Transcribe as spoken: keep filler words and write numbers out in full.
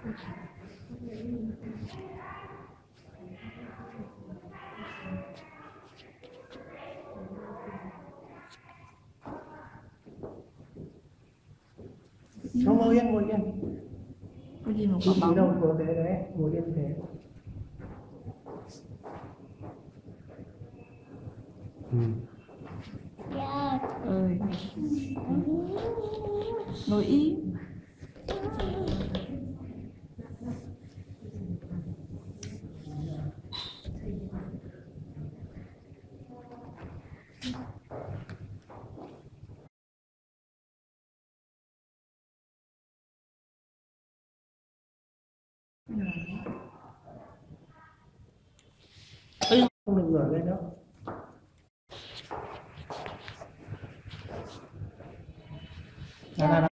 Không, ngồi yên, ngồi yên. Có gì mà Chỉ có đầu của thế đấy, ngồi yên thế. Ừ. ơi ngồi yên. Không được ngửa lên đâu. Nào, nào, nào.